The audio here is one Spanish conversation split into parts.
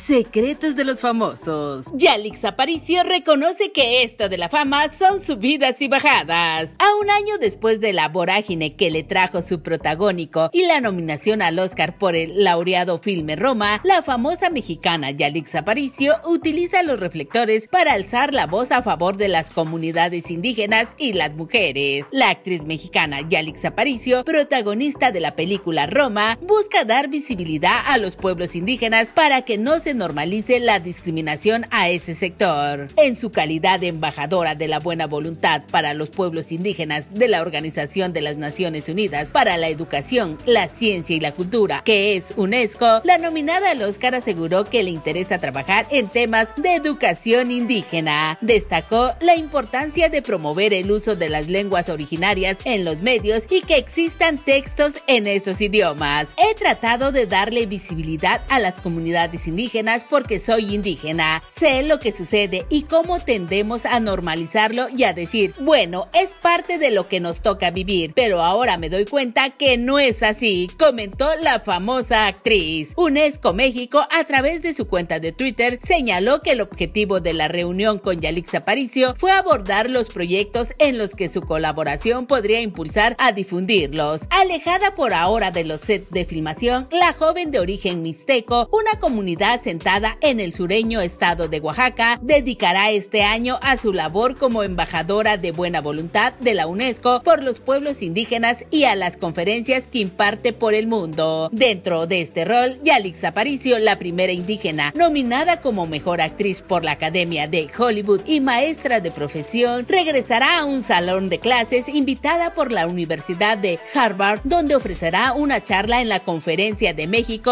Secretos de los famosos. Yalix Aparicio reconoce que esto de la fama son subidas y bajadas. A un año después de la vorágine que le trajo su protagónico y la nominación al Oscar por el laureado filme Roma, la famosa mexicana Yalix Aparicio utiliza los reflectores para alzar la voz a favor de las comunidades indígenas y las mujeres. La actriz mexicana Yalix Aparicio, protagonista de la película Roma, busca dar visibilidad a los pueblos indígenas para que no se normalice la discriminación a ese sector. En su calidad de embajadora de la buena voluntad para los pueblos indígenas de la Organización de las Naciones Unidas para la Educación, la Ciencia y la Cultura, que es UNESCO, la nominada al Oscar aseguró que le interesa trabajar en temas de educación indígena. Destacó la importancia de promover el uso de las lenguas originarias en los medios y que existan textos en esos idiomas. He tratado de darle visibilidad a las comunidades indígenas porque soy indígena. Sé lo que sucede y cómo tendemos a normalizarlo y a decir, bueno, es parte de lo que nos toca vivir, pero ahora me doy cuenta que no es así, comentó la famosa actriz. UNESCO México, a través de su cuenta de Twitter, señaló que el objetivo de la reunión con Yalix Aparicio fue abordar los proyectos en los que su colaboración podría impulsar a difundirlos. Alejada por ahora de los sets de filmación, la joven de origen mixteco, una comunidad asentada en el sureño estado de Oaxaca, dedicará este año a su labor como embajadora de buena voluntad de la UNESCO por los pueblos indígenas y a las conferencias que imparte por el mundo. Dentro de este rol, Yalix Aparicio, la primera indígena nominada como mejor actriz por la Academia de Hollywood y maestra de profesión, regresará a un salón de clases invitada por la Universidad de Harvard, donde ofrecerá una charla en la Conferencia de México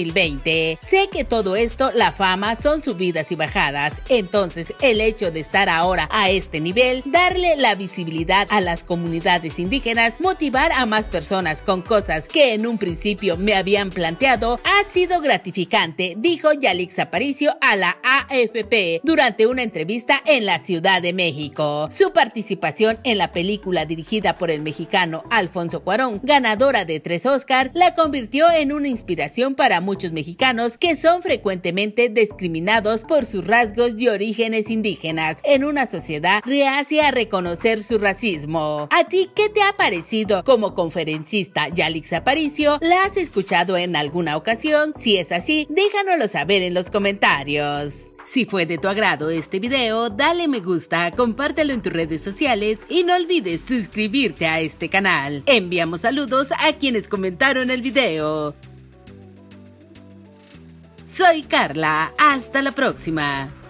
2020. Sé que todo esto, la fama, son subidas y bajadas. Entonces, el hecho de estar ahora a este nivel, darle la visibilidad a las comunidades indígenas, motivar a más personas con cosas que en un principio me habían planteado, ha sido gratificante, dijo Yalix Aparicio a la AFP durante una entrevista en la Ciudad de México. Su participación en la película dirigida por el mexicano Alfonso Cuarón, ganadora de 3 Oscar, la convirtió en una inspiración para muchos mexicanos que son frecuentemente discriminados por sus rasgos y orígenes indígenas en una sociedad reacia a reconocer su racismo. ¿A ti qué te ha parecido como conferencista Yalix Aparicio? ¿La has escuchado en alguna ocasión? Si es así, déjanoslo saber en los comentarios. Si fue de tu agrado este video, dale me gusta, compártelo en tus redes sociales y no olvides suscribirte a este canal. Enviamos saludos a quienes comentaron el video. Soy Carla, hasta la próxima.